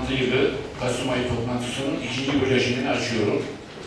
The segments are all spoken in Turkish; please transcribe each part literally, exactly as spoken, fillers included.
toplantı yılı Kasım ayı toplantısının ikinci bölüşünü açıyorum.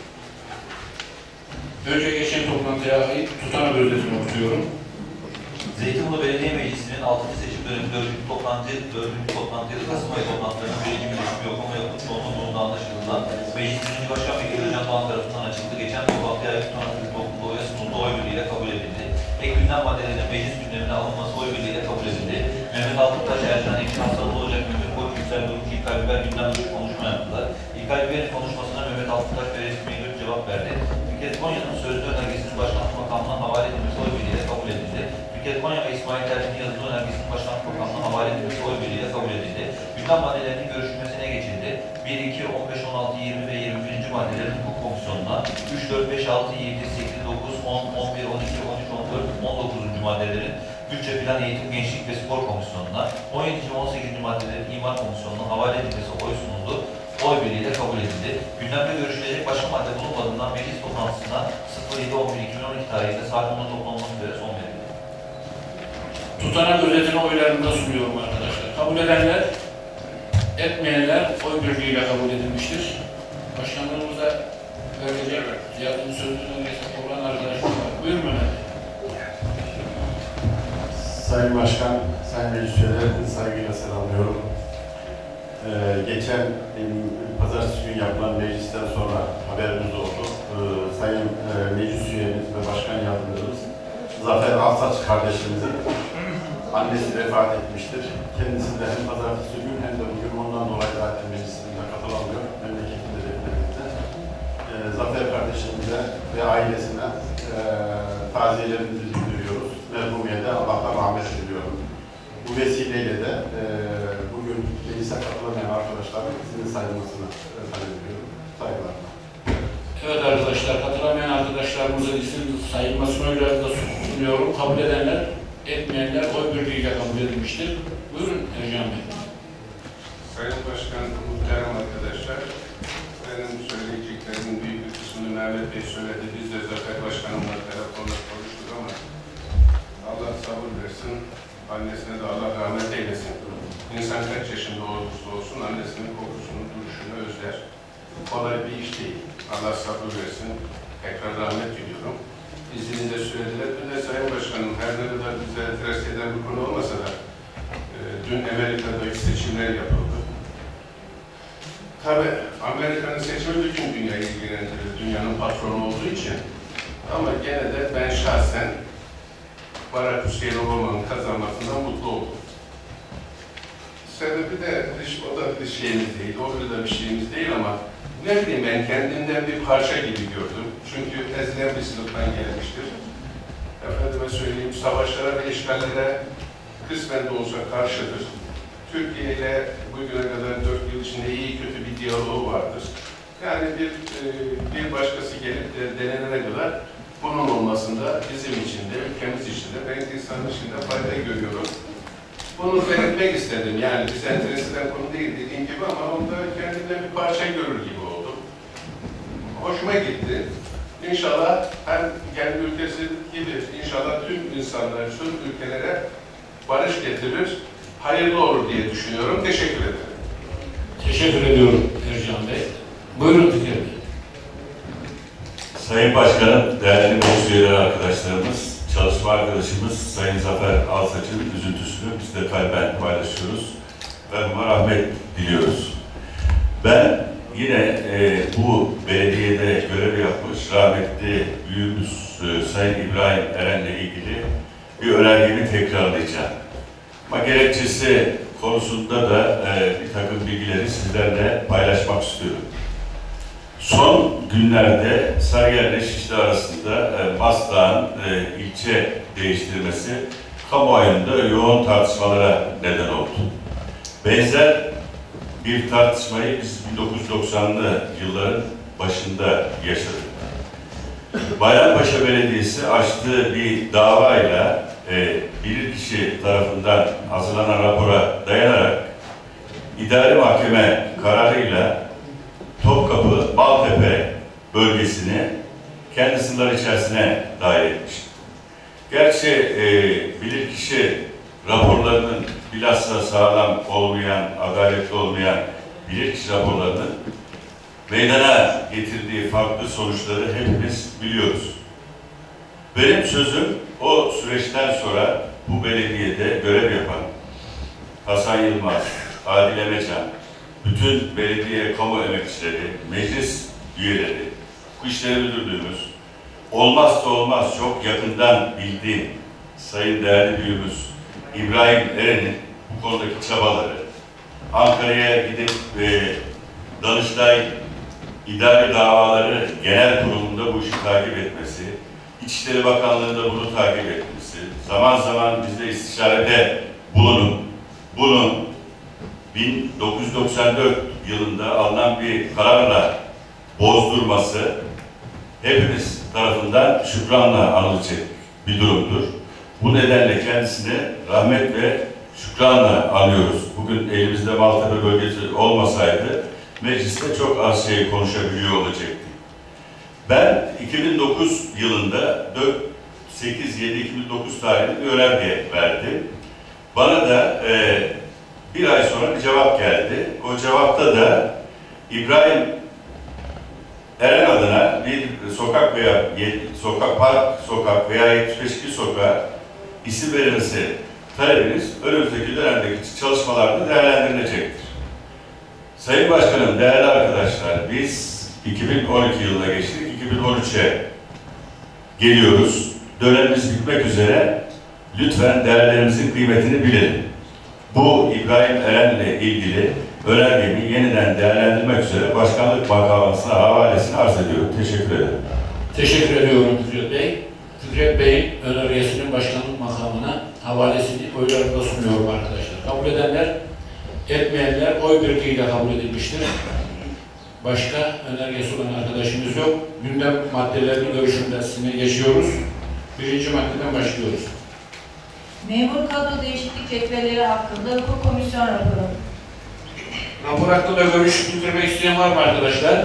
Önce geçen toplantıya ait tutanak özetini okuyorum. Zeytinburnu Belediye Meclisi'nin altıncı seçim dönemi dördüncü toplantı, dördüncü toplantı yılı Kasım ayı toplantılarının birinci görüşümü yokama yapıp çoğunluğunda anlaşıldığından Meclis birinci Başkan Vekili Özcan Doğan tarafından açıldı. Geçen toplantıya ait tutanak Türk Topluluğu ve sunulduğu oy birliğiyle kabul edildi. Ek gündem maddelerinin meclis gündemine alınması oy birliğiyle kabul edildi. Mehmet Altıntaş, Ercan Ekşi Hastalığı olacak Mehmet Koç, Yüksel Durmuş, İlkay Biber gündem dışı konuşma yaptılar. İlkay Biber'in konuşmasına Mehmet Altıntaş ve resmi bir cevap verdi. Fikret Konya'nın sözlü önergesinin başkanlık makamına havale edilmesi oy birliğiyle kabul edildi. Fikret Konya ve İsmail Terci'nin yazılı önergesinin başkanlık makamına havale edilmesi oy birliğiyle kabul edildi. Gündem maddelerinin görüşülmesine geçildi. bir, iki, on beş, on altı, yirmi ve yirmi birinci maddelerin hukuk komisyonuna, üç, dört, beş, altı, yedi, sekiz, dokuz, on, on bir, on iki, on üç, on dört, on dokuzuncu maddelerin bütçe, plan, eğitim, gençlik ve spor komisyonuna, on yedinci ve on sekizinci maddelerin imar komisyonuna havale edilmesi oy sunuldu. Oy birliğiyle kabul edildi. Gündemde görüşülecek başka madde bulunmadığından meclis toplantısına sıfır yedi on bir iki bin on iki tarihinde saat onda toplanmak üzere son verildi. Tutanak özetini oylarında sunuyorum arkadaşlar. Kabul edenler, etmeyenler oy birliğiyle kabul edilmiştir. Başkanlığımıza verecek yazılı sözlü önergesi olan arkadaşlar var. Buyurun Mehmet. Sayın Başkan, Sayın Meclis Üyeleri, saygıyla selamlıyorum. Ee, geçen e, pazartesi günü yapılan meclisten sonra haberimiz oldu. Ee, Sayın e, Meclis Üyemiz ve Başkan Yardımcımız Zafer Alsaç kardeşimizin annesi vefat etmiştir. Kendisi de hem pazartesi günü hem de bugün ondan dolayı zaten meclisinde katılamıyor. Memleketinde devletimizde. Ee, Zafer kardeşimize ve ailesine e, taziyelerimizi bildiriyoruz. Merhumiye de Allah'tan rahmet diliyorum. Bu vesileyle de e, bugün meclise katılamayan arkadaşların sizin sayılmasını talep ediyorum. Saygılarla. Evet arkadaşlar, katılamayan arkadaşlarımızın isim sayılmasını oylarında sunuyorum. Kabul edenler, etmeyenler oy birliğiyle kabul edilmiştir. Buyurun Ercan Bey. Sayın Başkan, muhterem arkadaşlar, benim söyleyeceklerimin büyük bir kısmını Mehmet Bey söyledi. Biz de Zafer Başkanımla telefonla konuştuk ama Allah sabır versin, annesine de Allah rahmet eylesin. İnsan kaç yaşında olursa olsun annesinin kokusunu, duruşunu özler. Kolay bir iş değil. Allah sabır versin. Tekrar rahmet diliyorum. İznini de söylediler. Dün de Sayın Başkanım, her ne kadar bize itiraz eden bir konu olmasa da e, dün Amerika'daki seçimler yapıldı. Tabii Amerika'nın seçimi bütün dünyayı ilgilendirir. Dünyanın patronu olduğu için. Ama gene de ben şahsen Barack Hüseyin Obama'nın kazanmasından mutlu oldum. Sebebi de o da bir şeyimiz değil, o da bir şeyimiz değil ama ne bileyim ben kendimden bir parça gibi gördüm. Çünkü ezilen bir sınıftan gelmiştir. Efendime söyleyeyim, savaşlara ve işgallere kısmen de olsa karşıdır. Türkiye ile bugüne kadar dört yıl içinde iyi kötü bir diyaloğu vardır. Yani bir, bir başkası gelip de denenene kadar bunun olmasında bizim için de, ülkemiz için de, ben insanın için de fayda görüyorum. Bunu belirtmek istedim. Yani bir enteresan konu değil dediğim gibi ama onda kendimden bir parça görür gibi oldum. Hoşuma gitti. İnşallah hem kendi ülkesi gibi inşallah tüm insanlar, tüm ülkelere barış getirir, hayırlı olur diye düşünüyorum. Teşekkür ederim. Teşekkür ediyorum Ercan Bey. Buyurun Fikret Bey. Sayın Başkanım, değerli meclis üyeleri arkadaşlarımız, çalışma arkadaşımız Sayın Zafer Alsaç'ın üzüntüsünü biz de kalben paylaşıyoruz ve ona rahmet diliyoruz. Ben yine e, bu belediyede görev yapmış rahmetli büyüğümüz e, Sayın İbrahim Eren'le ilgili bir önergemi tekrarlayacağım. Ama gerekçesi konusunda da e, bir takım bilgileri sizlerle paylaşmak istiyorum. Son günlerde Sarıyer ile Şişli arasında e, Maslak'ın e, ilçe değiştirmesi kamuoyunda yoğun tartışmalara neden oldu. Benzer bir tartışmayı biz bin dokuz yüz doksanlı yılların başında yaşadık. Bayrampaşa Belediyesi açtığı bir davayla e, bilirkişi tarafından hazırlanan rapora dayanarak idari mahkeme kararıyla Topkapı, Baltepe bölgesini kendi sınırları içerisine dahil etmiştir. Gerçi e, bilirkişi raporlarının bilhassa sağlam olmayan, adaletli olmayan bilirkişi raporlarının meydana getirdiği farklı sonuçları hepimiz biliyoruz. Benim sözüm o süreçten sonra bu belediyede görev yapan Hasan Yılmaz, Adil Emecan, bütün belediye kamu emekçileri, meclis üyeleri, bu işleri müdürlüğümüz, olmazsa olmaz çok yakından bildiğim sayın değerli büyüğümüz İbrahim Eren'in bu konudaki çabaları, Ankara'ya gidip e, Danıştay İdari Davaları Genel Kurulu'nda bu işi takip etmesi, İçişleri Bakanlığı'nda bunu takip etmesi, zaman zaman bizde istişarede bulunup bunun bin dokuz yüz doksan dört yılında alınan bir kararla bozdurması hepimiz tarafından şükranla anılacak bir durumdur. Bu nedenle kendisine rahmet ve şükranla anıyoruz. Bugün elimizde Maltepe bölgesi olmasaydı mecliste çok az şey konuşabiliyor olacaktı. Ben iki bin dokuz yılında sekiz yedi iki bin dokuz tarihinde bir önerge verdim. Bana da e, bir ay sonra bir cevap geldi. O cevapta da İbrahim Eren adına bir sokak veya sokak, park sokak veya yetmiş beş sokağa isim verilmesi talebiniz önümüzdeki dönemdeki çalışmalarda değerlendirilecektir. Sayın Başkanım, değerli arkadaşlar, biz iki bin on iki yılına geçtik, iki bin on üçe geliyoruz. Dönemimiz bitmek üzere. Lütfen değerlerimizin kıymetini bilelim. Bu İbrahim Eren'le ilgili önergemi yeniden değerlendirmek üzere başkanlık makamına havalesini arz ediyorum. Teşekkür ederim. Teşekkür ediyorum Fikret Bey. Fikret Bey'in önergesinin başkanlık makamına havalesini oylarında sunuyorum arkadaşlar. Kabul edenler, etmeyenler oy birliğiyle kabul edilmiştir. Başka önergesi olan arkadaşımız yok. Gündem maddelerini görüşünde sizinle geçiyoruz. Birinci maddeden başlıyoruz. Memur kadro değişiklik cetvelleri hakkında hukuk komisyon raporu. Rapor hakkında görüş bildirmek isteyen var mı arkadaşlar?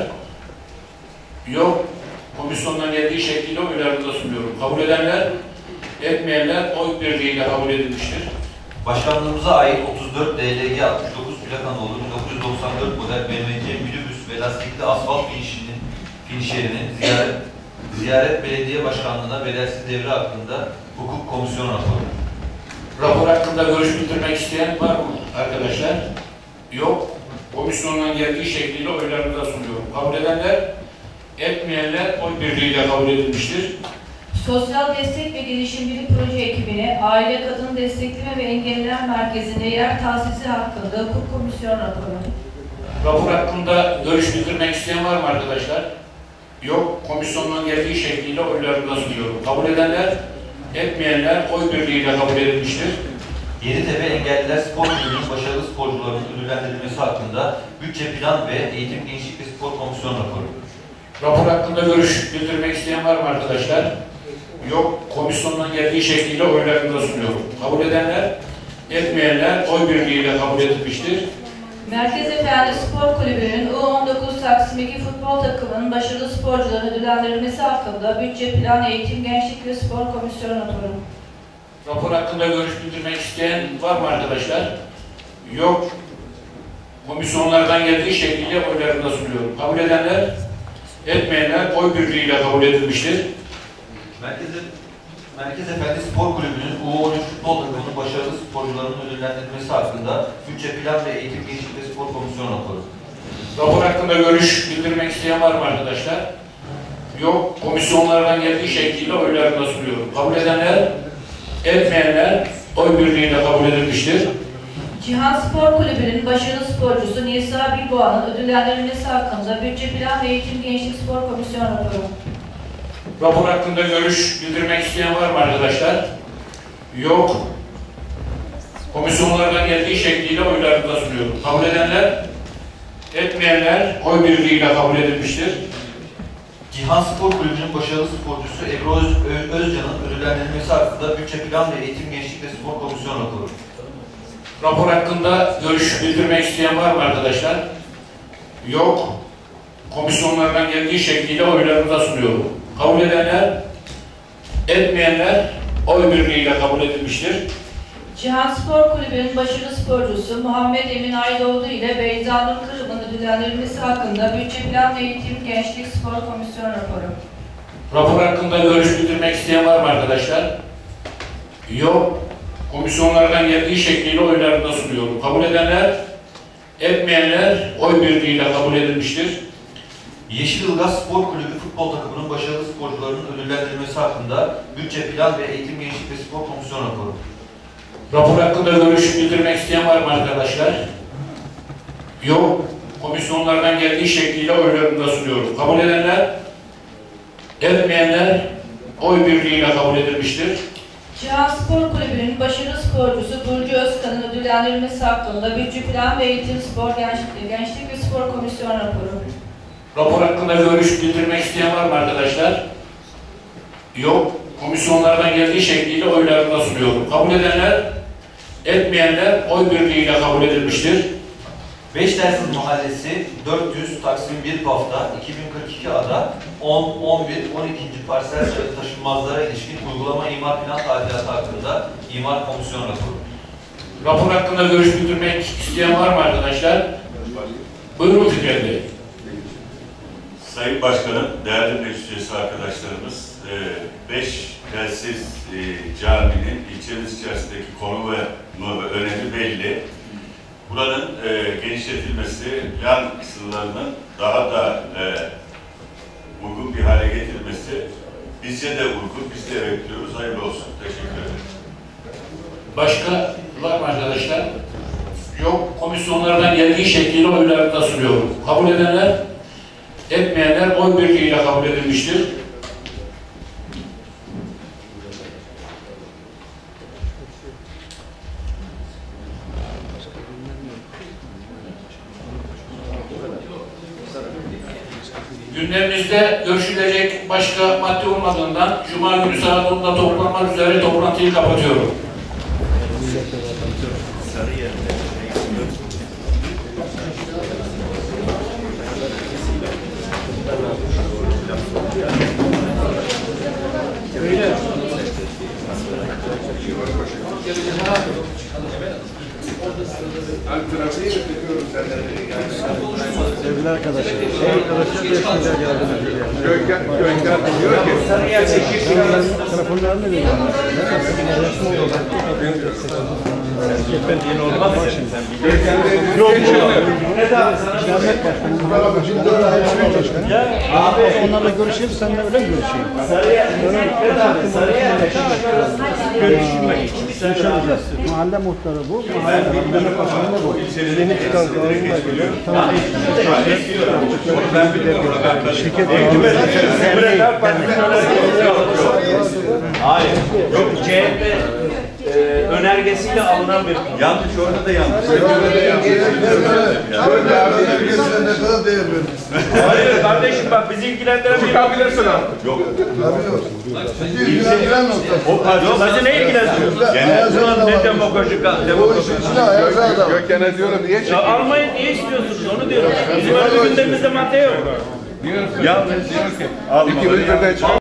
Yok. Komisyondan geldiği şekliyle oylarınıza sunuyorum. Kabul edenler, etmeyenler oy birliğiyle kabul edilmiştir. Başkanlığımıza ait otuz dört D L G altmış dokuz plakalı olur bin dokuz yüz doksan dört model B M C minibüs ve lastikli asfalt finişinin finişerinin ziyaret, ziyaret belediye başkanlığına bedelsiz devre hakkında hukuk komisyon raporu. Rapor hakkında görüş bildirmek isteyen var mı arkadaşlar? Yok. Komisyondan geldiği şekliyle oylarınıza sunuyorum. Kabul edenler, etmeyenler oy birliğiyle kabul edilmiştir. Sosyal Destek ve Gelişimcilik Proje ekibine Aile Kadın Destekleme ve Engelliler Merkezi'nde yer tahsisi hakkında hukuk komisyon raporu. Rapor hakkında görüş bildirmek isteyen var mı arkadaşlar? Yok. Komisyondan geldiği şekliyle oylarınıza sunuyorum. Kabul edenler, etmeyenler oy birliğiyle kabul edilmiştir. Yeditepe Engelliler Spor Kulübü'nün başarılı sporcularının ödüllendirilmesi hakkında bütçe plan ve eğitim, gençlik ve spor komisyon raporu. Rapor hakkında görüş bildirmek isteyen var mı arkadaşlar? Yok. Komisyondan geldiği şekliyle oylarınıza sunuyorum. Kabul edenler, etmeyenler oy birliğiyle kabul edilmiştir. Merkez Efendi Spor Kulübü'nün U on dokuz Taksim iki futbol takımının başarılı sporcuların ödüllendirilmesi hakkında bütçe plan, eğitim, gençlik ve spor komisyon raporu. Rapor hakkında görüş bildirmek isteyen var mı arkadaşlar? Yok. Komisyonlardan geldiği şekliyle oylarında sunuyorum. Kabul edenler, etmeyenler oy birliğiyle kabul edilmiştir. Merkez, Merkez Efendi Spor Kulübü'nün U on üç futbol takımının başarılı sporcularının ödüllendirilmesi hakkında bütçe plan ve eğitim, gençlik ve spor komisyon raporu. Rapor hakkında görüş bildirmek isteyen var mı arkadaşlar? Yok. Komisyonlardan geldiği şekliyle oylarında sunuyorum. Kabul edenler, etmeyenler oy birliğiyle kabul edilmiştir. Cihan Spor Kulübü'nün başarılı sporcusu Nisa Bilboğa'nın ödüllendirilmesi hakkında bütçe plan ve eğitim, gençlik, spor komisyon raporu. Rapor hakkında görüş bildirmek isteyen var mı arkadaşlar? Yok. Komisyonlardan geldiği şekliyle oylarında sunuyorum. Kabul edenler, etmeyenler oy birliğiyle kabul edilmiştir. Cihan Spor Kulübü'nün başarılı sporcusu Ebru Öz, Ö, Özcan'ın ödüllendirilmesi hakkında bütçe plan ve eğitim, gençlik ve spor komisyon raporu. Rapor hakkında görüş bildirmek isteyen var mı arkadaşlar? Yok. Komisyonlardan geldiği şekliyle oylarında sunuyorum. Kabul edenler, etmeyenler oy birliğiyle kabul edilmiştir. Cihan Spor Kulübü'nün başarılı sporcusu Muhammed Emin Aydoğdu ile Beyza Nur Kırım'ın ödüllendirilmesi hakkında Bütçe Plan ve Eğitim Gençlik Spor Komisyon raporu. Rapor hakkında görüş bildirmek isteyen var mı arkadaşlar? Yok. Komisyonlardan geldiği şekliyle oylarında sunuyorum. Kabul edenler, etmeyenler oy birliğiyle kabul edilmiştir. Yeşilırgaz Spor Kulübü futbol takımının başarılı sporcularının ödüllendirilmesi hakkında Bütçe Plan ve Eğitim Gençlik ve Spor Komisyon raporu. Rapor hakkında görüş bildirmek isteyen var mı arkadaşlar? Yok. Komisyonlardan geldiği şekliyle oylarında sunuyorum. Kabul edenler, etmeyenler oy birliğiyle kabul edilmiştir. Cihan Spor Kulübü'nün başarılı sporcusu Burcu Özkan'ın ödüllendirilmesi hakkında Bütçe Plan ve Eğitim Spor Gençlik, Gençlik ve Spor Komisyon raporu. Rapor hakkında görüş bildirmek isteyen var mı arkadaşlar? Yok. Komisyonlardan geldiği şekliyle oylarında sunuyorum. Kabul edenler, etmeyenler oy birliğiyle kabul edilmiştir. Beşdersiz Mahallesi dört yüz Taksim bir Paf'ta iki bin kırk iki A'da on, on bir, on ikinci parsel taşınmazlara ilişkin uygulama imar plan tadilatı hakkında imar komisyon raporu. Rapor hakkında görüş bildirmek isteyen var mı arkadaşlar? Buyurun Fikret Bey. Sayın Başkanım, değerli meclis üyesi arkadaşlarımız, beş telsiz caminin ilçemiz içerisindeki konu ve önemi belli. Buranın e, genişletilmesi, yan sınırlarının daha da e, uygun bir hale getirilmesi bizce de uygun, biz de bekliyoruz. Hayırlı olsun. Teşekkür ederim. Başka var mı arkadaşlar? Yok. Komisyonlardan geldiği şekliyle oylarında sunuyorum. Kabul edenler, etmeyenler oy birliğiyle kabul edilmiştir. Gündemimizde görüşülecek başka madde olmadığından Cuma günü saat onda toplanmak üzere toplantıyı kapatıyorum. Sevgili arkadaşlar, arkadaşlar beş milyar yardım ediyor. Gökhan, Gökhan diyor ki Sarıyer çekip telefonlarını ne diyor? Ben yeni oldum. Bak şimdi. Yok yok. Ne daha? Ahmet Başkanım. Ya abi onlarla görüşelim, seninle öyle mi görüşeyim? Sarıyer. Sarıyer. Görüşmek için görüşeceğiz. Mahalle muhtarı bu. Mahalle muhtarı başkanı da bu. Yeni çıkan kanunla geliyor. Tamam. Ben bir de şirket hayır. Yok C H P e, önergesiyle alınan bir Yanlış, orada da yanlış. önergesine ne kadar değer vermişsin? hayır kardeşim bak bizi ilgilendiren bir çıkabilirsin abi. Yok. İlgilendiren noktası. o parça bizi ne ilgilendiriyor? Genel. Ulan ne demokrasi demokrasi. Gökhan'a diyorum niye Ya çekiyor? almayın niye istiyorsunuz onu diyorum. Bizim öyle gündemimizde madde yok. Diyorsun. Ya diyor ki. İkimiz birden çıkıyor.